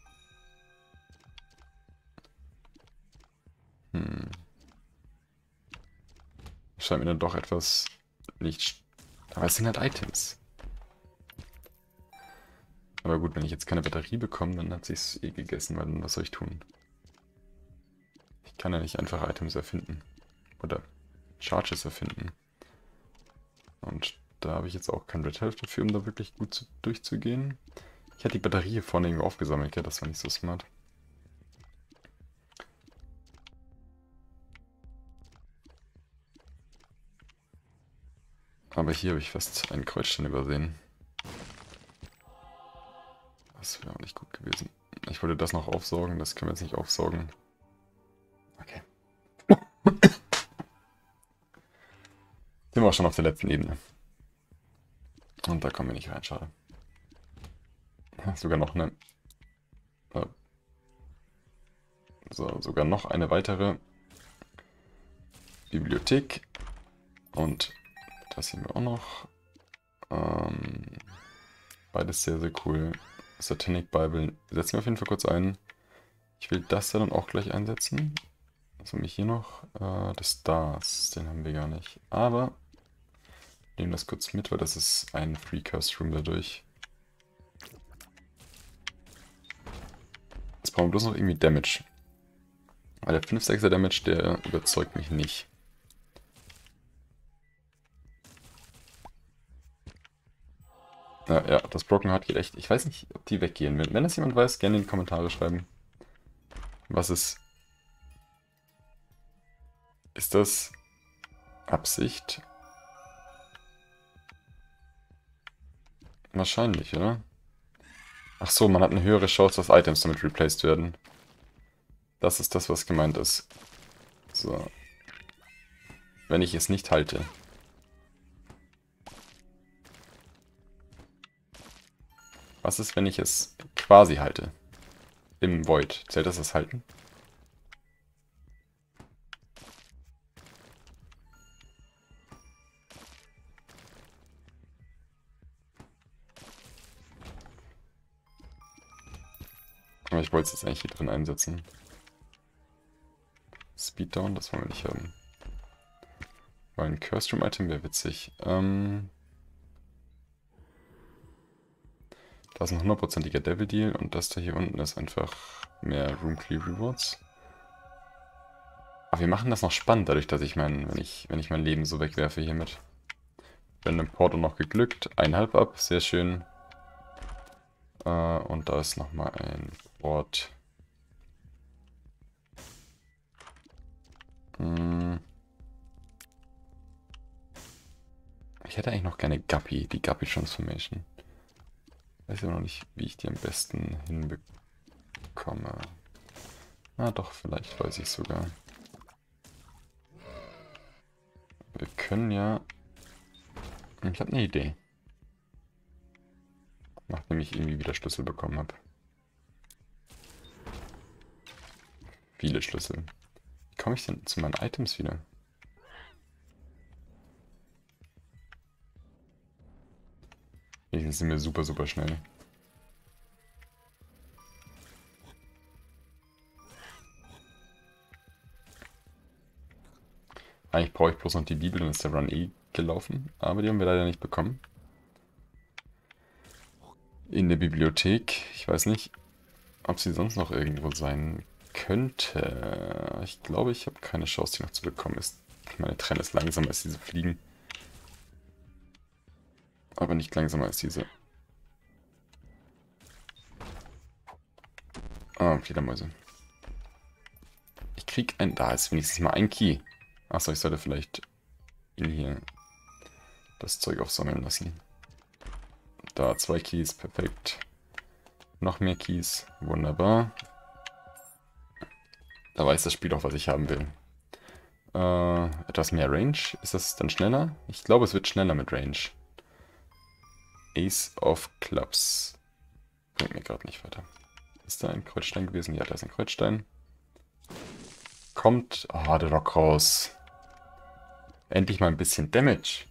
Hm. Scheint mir dann doch etwas nicht... Aber es sind halt Items. Aber gut, wenn ich jetzt keine Batterie bekomme, dann hat sich's eh gegessen, weil dann was soll ich tun? Ich kann ja nicht einfach Items erfinden. Oder Charges erfinden. Und da habe ich jetzt auch kein Red Health dafür, um da wirklich gut zu, durchzugehen. Ich hätte die Batterie hier vorne irgendwo aufgesammelt, ja, das war nicht so smart. Aber hier habe ich fast einen Kreuzstein übersehen. Das wäre auch nicht gut gewesen. Ich wollte das noch aufsaugen, das können wir jetzt nicht aufsaugen. Okay. Sind wir auch schon auf der letzten Ebene. Und da kommen wir nicht rein, schade. Sogar noch eine... Äh, so, sogar noch eine weitere Bibliothek. Und das sehen wir auch noch. Ähm, beides sehr, sehr cool. Satanic Bible setzen wir auf jeden Fall kurz ein. Ich will das dann auch gleich einsetzen. Was haben wir hier noch? Äh, das Stars, den haben wir gar nicht. Aber nehmen das kurz mit, weil das ist ein Free Curse Room dadurch. Jetzt brauchen wir bloß noch irgendwie Damage. Weil der fünf sechser Damage, der überzeugt mich nicht. Ja, ja, das Broken Heart geht echt. Ich weiß nicht, ob die weggehen. Wenn, wenn das jemand weiß, gerne in die Kommentare schreiben. Was ist... Ist das Absicht? Wahrscheinlich, oder? Ach so, man hat eine höhere Chance, dass Items damit replaced werden. Das ist das, was gemeint ist. So. Wenn ich es nicht halte. Was ist, wenn ich es quasi halte? Im Void. Zählt das das Halten? Aber ich wollte es jetzt eigentlich hier drin einsetzen. Speeddown, das wollen wir nicht haben. Weil ein Curse Room Item wäre witzig. Ähm... Da ist ein hundertprozentiger Devil Deal und das da hier unten ist einfach mehr Room Clear Rewards. Aber wir machen das noch spannend, dadurch, dass ich mein, wenn ich, wenn ich mein Leben so wegwerfe hiermit. Random Portal noch geglückt, einhalb ab, sehr schön. Äh, und da ist nochmal ein Port. Ich hätte eigentlich noch gerne Guppy, die Guppy Transformation. Weiß aber noch nicht, wie ich die am besten hinbekomme. Ah doch, vielleicht weiß ich sogar. Wir können ja... Ich habe eine Idee. Nachdem ich irgendwie wieder Schlüssel bekommen habe. Viele Schlüssel. Wie komme ich denn zu meinen Items wieder? Die sind mir super, super schnell. Eigentlich brauche ich bloß noch die Bibel, dann ist der Run eh gelaufen. Aber die haben wir leider nicht bekommen. In der Bibliothek. Ich weiß nicht, ob sie sonst noch irgendwo sein könnte. Ich glaube, ich habe keine Chance, die noch zu bekommen. Meine Trenne ist langsamer als diese Fliegen. Aber nicht langsamer als diese. Ah, Fledermäuse. Ich krieg ein... Da ist wenigstens mal ein Key. Achso, ich sollte vielleicht ihn hier das Zeug aufsammeln lassen. Da, zwei Keys, perfekt. Noch mehr Keys, wunderbar. Da weiß das Spiel auch, was ich haben will. Äh, etwas mehr Range. Ist das dann schneller? Ich glaube, es wird schneller mit Range. Ace of Clubs. Bringt mir gerade nicht weiter. Ist da ein Kreuzstein gewesen? Ja, da ist ein Kreuzstein. Kommt... Ah, oh, der Rock raus. Endlich mal ein bisschen Damage.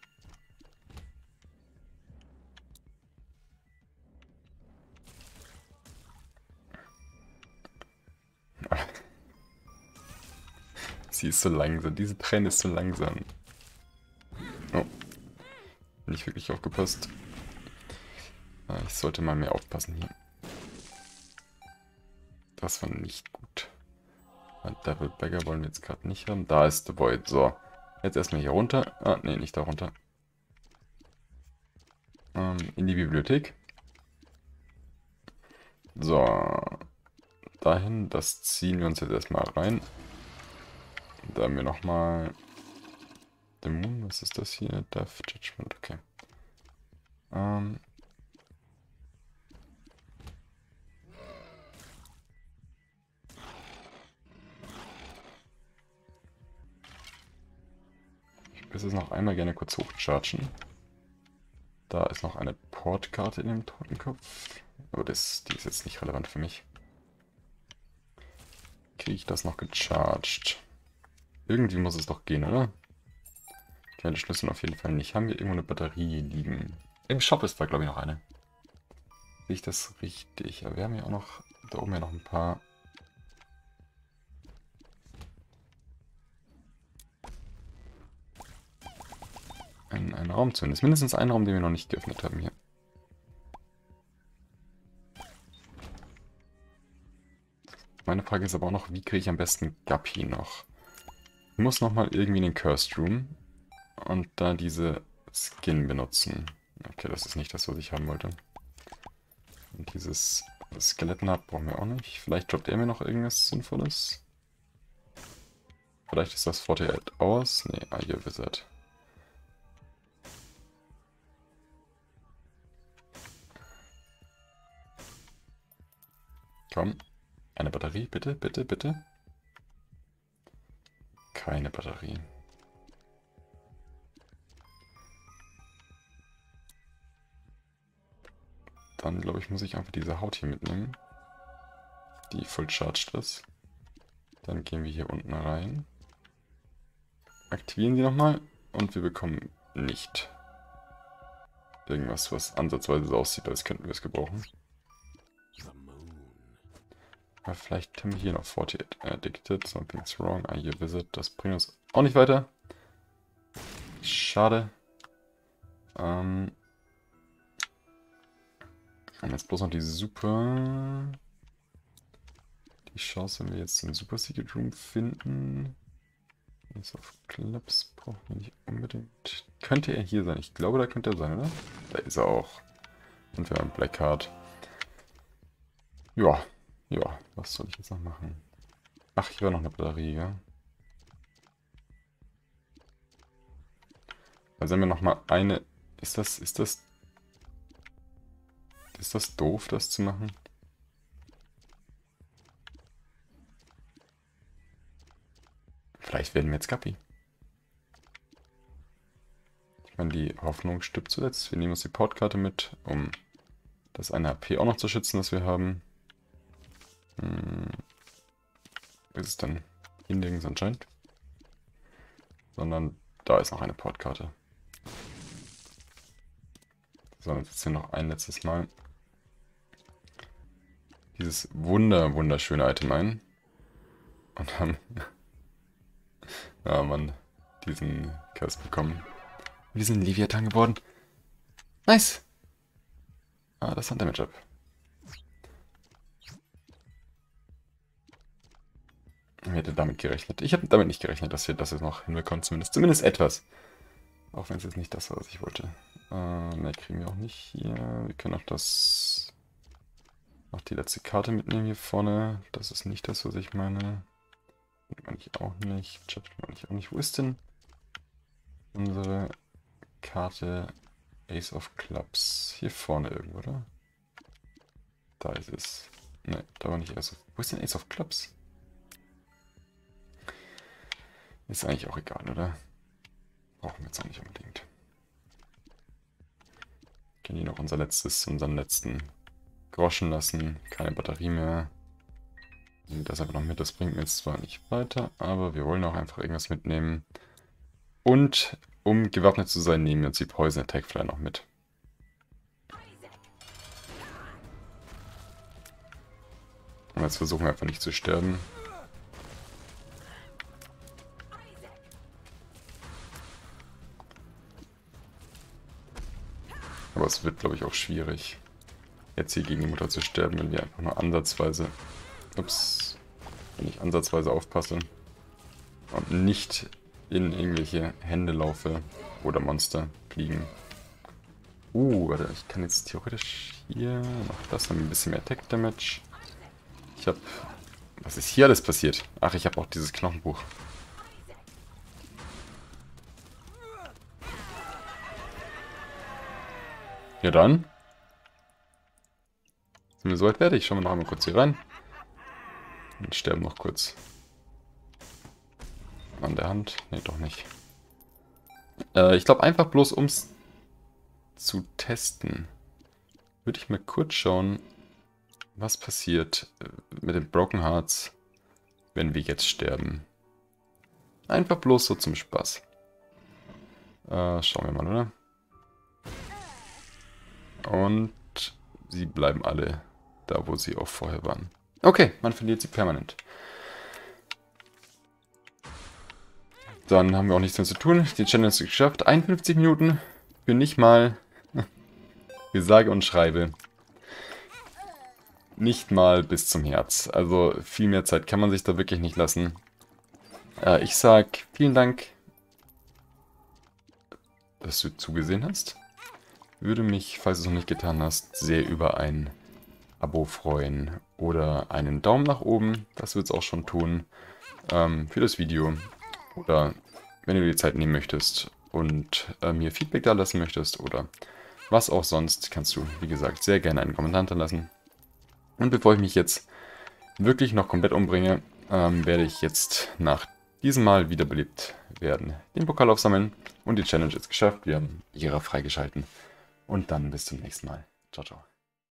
Sie ist so langsam. Diese Träne ist so langsam. Oh. Nicht wirklich aufgepasst. Ich sollte mal mehr aufpassen hier. Das war nicht gut. Ein Devil Bagger wollen wir jetzt gerade nicht haben. Da ist The Void. So. Jetzt erstmal hier runter. Ah, nee, nicht da runter. Ähm, in die Bibliothek. So. Dahin. Das ziehen wir uns jetzt erstmal rein. Da haben wir nochmal... Dämon, was ist das hier? Death Judgment, okay. Ähm... Ich würde es noch einmal gerne kurz hochchargen. Da ist noch eine Portkarte in dem Totenkopf. Aber das, die ist jetzt nicht relevant für mich. Kriege ich das noch gecharged? Irgendwie muss es doch gehen, oder? Kleine Schlüssel auf jeden Fall nicht. Haben wir irgendwo eine Batterie liegen? Im Shop ist da, glaube ich, noch eine. Sehe ich das richtig? Aber wir haben ja auch noch... Da oben ja noch ein paar... Ein, ein Raum zumindest. Mindestens einen Raum, den wir noch nicht geöffnet haben hier. Meine Frage ist aber auch noch, wie kriege ich am besten Guppy noch? Ich muss nochmal irgendwie in den Cursed Room und da diese Skin benutzen. Okay, das ist nicht das, was ich haben wollte. Und dieses Skelettennut brauchen wir auch nicht. Vielleicht droppt er mir noch irgendwas Sinnvolles. Vielleicht ist das forty-eight Hours. Nee, Eye Wizard. Komm. Eine Batterie, bitte, bitte, bitte. Keine Batterie. Dann, glaube ich, muss ich einfach diese Haut hier mitnehmen. Die voll charged ist. Dann gehen wir hier unten rein. Aktivieren sie nochmal. Und wir bekommen nicht irgendwas, was ansatzweise so aussieht, als könnten wir es gebrauchen. Aber vielleicht haben wir hier noch forty-eight Addicted, Something's Wrong, Eye Visit, das bringt uns auch nicht weiter. Schade. Ähm Und jetzt bloß noch die Super... Die Chance, wenn wir jetzt den Super Secret Room finden. Ace of Clubs brauchen wir nicht unbedingt. Könnte er hier sein? Ich glaube, da könnte er sein, oder? Da ist er auch. Und wir haben Black Card. Ja. Ja, was soll ich jetzt noch machen? Ach, hier war noch eine Batterie, ja. Also haben wir nochmal eine... Ist das... Ist das... Ist das doof, das zu machen? Vielleicht werden wir jetzt Guppy. Ich meine, die Hoffnung stirbt zuletzt. Wir nehmen uns die Portkarte mit, um das eine H P auch noch zu schützen, das wir haben. Hm. Ist es dann hier nirgends anscheinend? Sondern da ist noch eine Portkarte. So, jetzt setzen wir noch ein letztes Mal dieses wunder, wunderschöne Item ein. Und haben... ja, Mann, diesen Curse bekommen. Wir sind Leviathan geworden. Nice! Ah, das hat Damage ab. Ich hätte damit gerechnet. Ich habe damit nicht gerechnet, dass wir das jetzt noch hinbekommen. Zumindest, zumindest etwas. Auch wenn es jetzt nicht das war, was ich wollte. Äh, mehr kriegen wir auch nicht hier. Wir können auch das... noch die letzte Karte mitnehmen hier vorne. Das ist nicht das, was ich meine. Meine ich auch nicht. Chat meine ich auch nicht. Wo ist denn unsere Karte Ace of Clubs? Hier vorne irgendwo, oder? Da ist es. Ne, da war nicht Ace of... Wo ist denn Ace of Clubs? Ist eigentlich auch egal, oder? Brauchen wir jetzt auch nicht unbedingt. Können hier noch unser letztes, unseren letzten Groschen lassen. Keine Batterie mehr. Nehmen das einfach noch mit. Das bringt mir jetzt zwar nicht weiter, aber wir wollen auch einfach irgendwas mitnehmen. Und um gewappnet zu sein, nehmen wir uns die Poison Attack Fly noch mit. Und jetzt versuchen wir einfach nicht zu sterben. Aber es wird, glaube ich, auch schwierig, jetzt hier gegen die Mutter zu sterben, wenn wir einfach nur ansatzweise, ups, wenn ich ansatzweise aufpasse und nicht in irgendwelche Hände laufe oder Monster fliegen. Uh, warte, ich kann jetzt theoretisch hier noch das, dann ein bisschen mehr Attack Damage. Ich habe, was ist hier alles passiert? Ach, ich habe auch dieses Knochenbuch. Ja dann. Sind wir soweit fertig? Schauen wir noch einmal kurz hier rein. Und sterben noch kurz. An der Hand. Ne, doch nicht. Äh, ich glaube einfach bloß ums zu testen. Würde ich mal kurz schauen, was passiert mit den Broken Hearts, wenn wir jetzt sterben. Einfach bloß so zum Spaß. Äh, schauen wir mal, oder? Und sie bleiben alle da, wo sie auch vorher waren. Okay, man verliert sie permanent. Dann haben wir auch nichts mehr zu tun. Die Challenge ist geschafft. einundfünfzig Minuten für nicht mal, wie sage und schreibe, nicht mal bis zum Herz. Also viel mehr Zeit kann man sich da wirklich nicht lassen. Äh, ich sag vielen Dank, dass du zugesehen hast. Würde mich, falls du es noch nicht getan hast, sehr über ein Abo freuen oder einen Daumen nach oben. Das wird es auch schon tun ähm, für das Video. Oder wenn du dir die Zeit nehmen möchtest und äh, mir Feedback da lassen möchtest oder was auch sonst, kannst du, wie gesagt, sehr gerne einen Kommentar hinterlassen. Und bevor ich mich jetzt wirklich noch komplett umbringe, ähm, werde ich jetzt nach diesem Mal wiederbelebt werden, den Pokal aufsammeln und die Challenge ist geschafft. Wir haben Ihrer freigeschalten. Und dann bis zum nächsten Mal. Ciao, ciao.